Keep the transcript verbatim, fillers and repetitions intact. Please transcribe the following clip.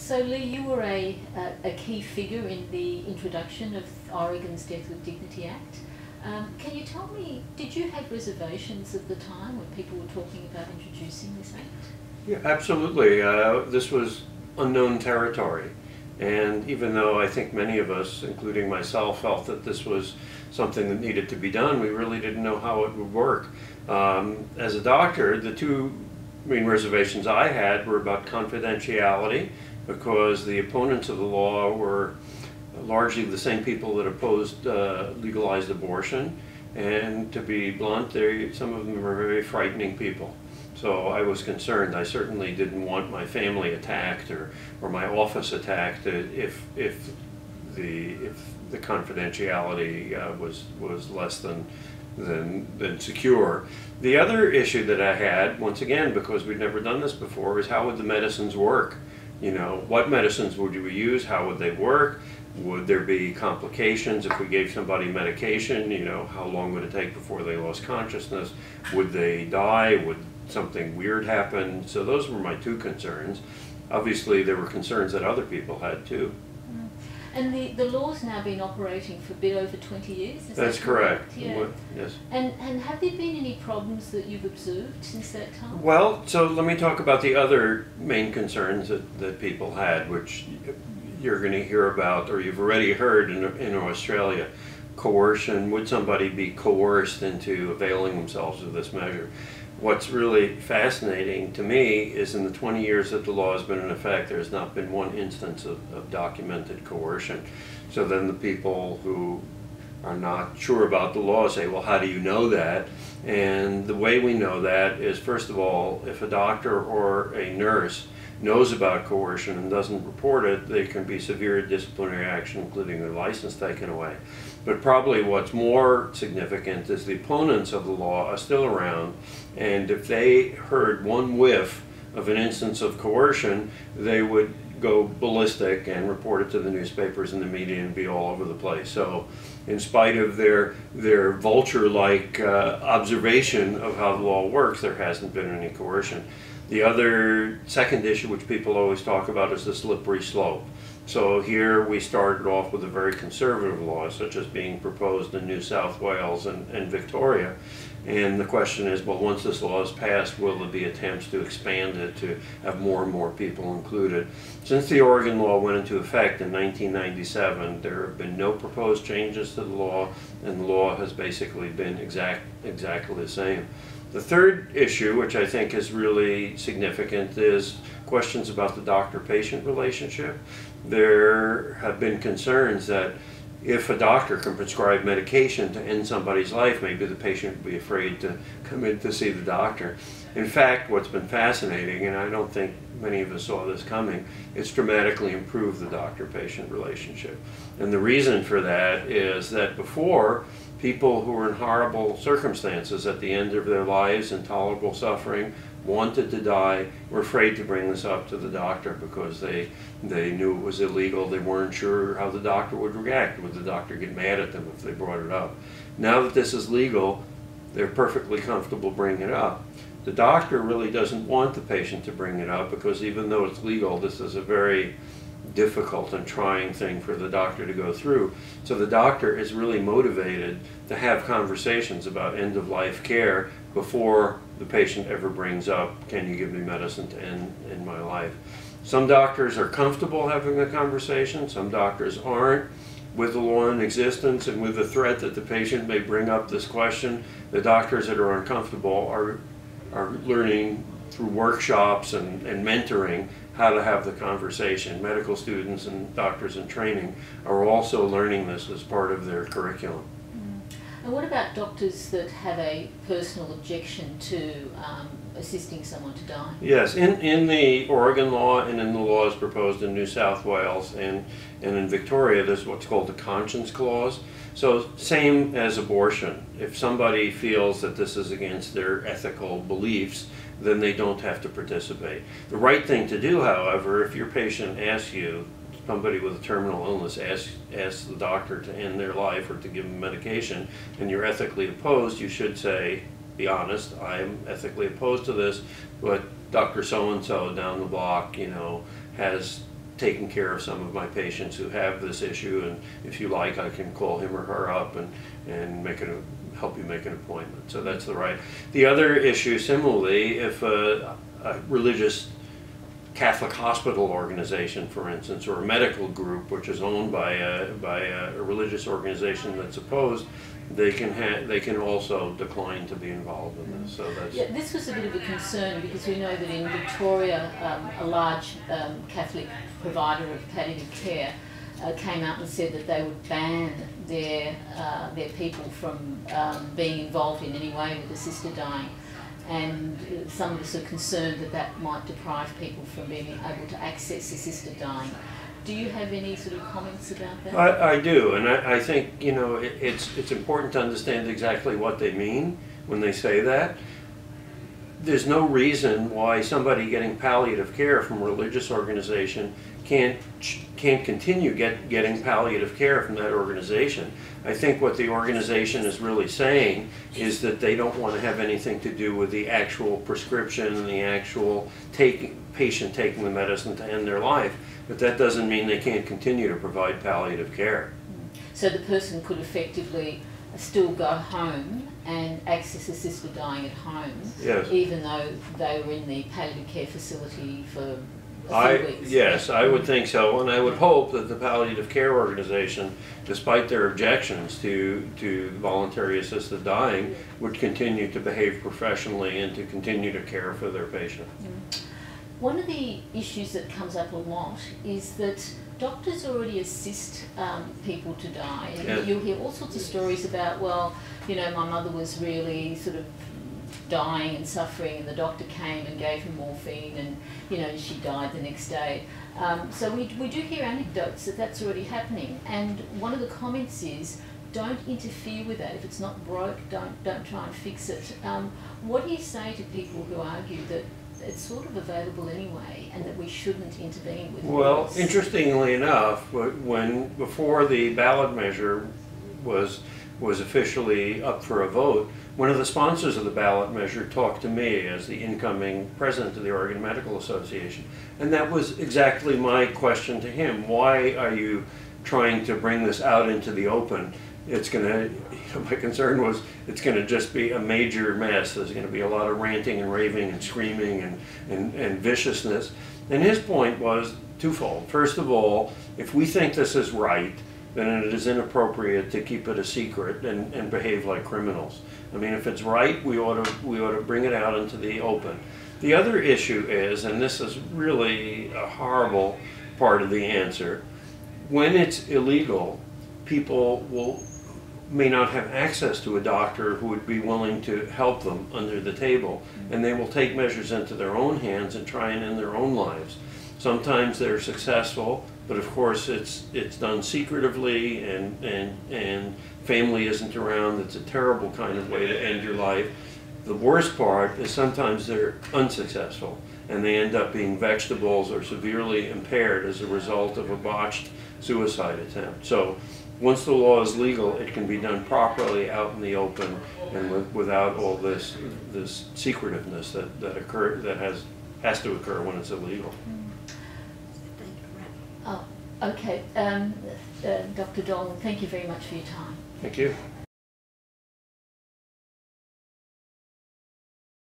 So Lee, you were a, a, a key figure in the introduction of Oregon's Death with Dignity Act. Um, can you tell me, did you have reservations at the time when people were talking about introducing this act? Yeah, absolutely. Uh, this was unknown territory. And even though I think many of us, including myself, felt that this was something that needed to be done, we really didn't know how it would work. Um, as a doctor, the two main reservations I had were about confidentiality, because the opponents of the law were largely the same people that opposed uh, legalized abortion, and to be blunt, they, some of them are very frightening people. So I was concerned. I certainly didn't want my family attacked or, or my office attacked if, if, the, if the confidentiality uh, was, was less than, than, than secure. The other issue that I had, once again, because we'd never done this before, is how would the medicines work? You know, what medicines would we use? How would they work? Would there be complications if we gave somebody medication? You know, how long would it take before they lost consciousness? Would they die? Would something weird happen? So those were my two concerns. Obviously, there were concerns that other people had too. Mm. And the, the law's now been operating for a bit over twenty years, is That's that correct? correct? Yeah. What, yes. And, and have there been any problems that you've observed since that time? Well, so let me talk about the other main concerns that, that people had, which you're going to hear about, or you've already heard in, in Australia. Coercion. Would somebody be coerced into availing themselves of this measure? What's really fascinating to me is in the twenty years that the law has been in effect, there's not been one instance of, of documented coercion. So then the people who are not sure about the law say, well, how do you know that? And the way we know that is, first of all, if a doctor or a nurse knows about coercion and doesn't report it, there can be severe disciplinary action, including their license taken away. But probably what's more significant is the opponents of the law are still around, and if they heard one whiff of an instance of coercion, they would go ballistic and report it to the newspapers and the media and be all over the place. So in spite of their, their vulture-like uh, observation of how the law works, there hasn't been any coercion. The other second issue which people always talk about is the slippery slope. So here we started off with a very conservative law, such as being proposed in New South Wales and, and Victoria. And the question is, well, once this law is passed, will there be attempts to expand it to have more and more people included? Since the Oregon law went into effect in nineteen ninety-seven, there have been no proposed changes to the law, and the law has basically been exact, exactly the same. The third issue, which I think is really significant, is questions about the doctor-patient relationship. There have been concerns that if a doctor can prescribe medication to end somebody's life, maybe the patient would be afraid to come in to see the doctor. In fact, what's been fascinating, and I don't think many of us saw this coming, it's dramatically improved the doctor-patient relationship. And the reason for that is that before, people who were in horrible circumstances at the end of their lives, intolerable suffering, wanted to die, were afraid to bring this up to the doctor because they, they knew it was illegal. They weren't sure how the doctor would react. Would the doctor get mad at them if they brought it up? Now that this is legal, they're perfectly comfortable bringing it up. The doctor really doesn't want the patient to bring it up because even though it's legal, this is a very difficult and trying thing for the doctor to go through. So the doctor is really motivated to have conversations about end-of-life care before the patient ever brings up, can you give me medicine to end, end my life? Some doctors are comfortable having a conversation, some doctors aren't. With the law in existence and with the threat that the patient may bring up this question, the doctors that are uncomfortable are, are learning through workshops and, and mentoring how to have the conversation. Medical students and doctors in training are also learning this as part of their curriculum. Mm. And what about doctors that have a personal objection to um, assisting someone to die? Yes, in, in the Oregon law and in the laws proposed in New South Wales and, and in Victoria, there's what's called the conscience clause. So same as abortion. If somebody feels that this is against their ethical beliefs, then they don't have to participate. The right thing to do, however, if your patient asks you, somebody with a terminal illness asks, asks the doctor to end their life or to give them medication, and you're ethically opposed, you should say, be honest, I am ethically opposed to this, but Doctor So-and-so down the block, you know, has taken care of some of my patients who have this issue, and if you like, I can call him or her up and, and make it help you make an appointment. So that's the right. The other issue, similarly, if a, a religious Catholic hospital organization, for instance, or a medical group which is owned by a, by a, a religious organization that's opposed, they can ha they can also decline to be involved in this. So that's yeah. This was a bit of a concern because we know that in Victoria, um, a large um, Catholic provider of palliative care uh, came out and said that they would ban their uh, their people from um, being involved in any way with assisted dying. And some of us are concerned that that might deprive people from being able to access assisted dying. Do you have any sort of comments about that? I, I do, and I, I think, you know, it, it's, it's important to understand exactly what they mean when they say that. There's no reason why somebody getting palliative care from a religious organization can't, can't continue get, getting palliative care from that organization. I think what the organization is really saying is that they don't want to have anything to do with the actual prescription and the actual taking, patient taking the medicine to end their life, but that doesn't mean they can't continue to provide palliative care. So the person could effectively still go home and access assisted dying at home, yes, even though they were in the palliative care facility for a few I, weeks. yes, I would think so, and I would hope that the palliative care organization, despite their objections to, to voluntary assisted dying, would continue to behave professionally and to continue to care for their patient. Mm. One of the issues that comes up a lot is that doctors already assist um, people to die, and yes, you'll hear all sorts of stories about, well, you know, my mother was really sort of dying and suffering, and the doctor came and gave her morphine, and you know, she died the next day. Um, so we, we do hear anecdotes that that's already happening, and one of the comments is, don't interfere with that. If it's not broke, don't don't try and fix it. Um, what do you say to people who argue that it's sort of available anyway, and that we shouldn't intervene with it? Well, interestingly enough, when before the ballot measure was was officially up for a vote, one of the sponsors of the ballot measure talked to me as the incoming president of the Oregon Medical Association, and that was exactly my question to him. Why are you trying to bring this out into the open? It's going to, you know, my concern was it's going to just be a major mess. There's going to be a lot of ranting and raving and screaming and, and, and viciousness. And his point was twofold. First of all, if we think this is right, then it is inappropriate to keep it a secret and, and behave like criminals. I mean, if it's right, we ought to, we ought to bring it out into the open. The other issue is, and this is really a horrible part of the answer, when it's illegal, people will may not have access to a doctor who would be willing to help them under the table, and they will take measures into their own hands and try and end their own lives. Sometimes they're successful, but of course it's it's done secretively, and and and family isn't around. It's a terrible kind of way to end your life. The worst part is sometimes they're unsuccessful, and they end up being vegetables or severely impaired as a result of a botched suicide attempt. So once the law is legal, it can be done properly out in the open and with, without all this this secretiveness that that occur that has has to occur when it's illegal. Oh, okay. Um, uh, Doctor Dolan, thank you very much for your time. Thank you.